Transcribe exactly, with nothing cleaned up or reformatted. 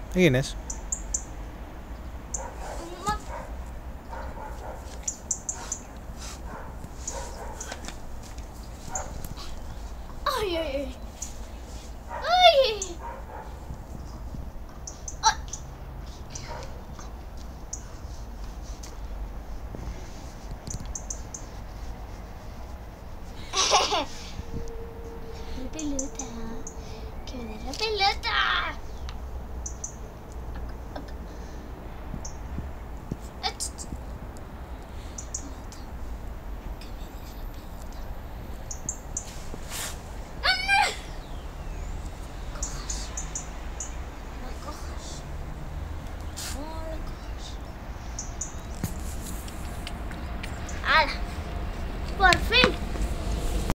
¿Quién es? Ay, ay, ay. Ay. La pelota. Que me dé la pelota.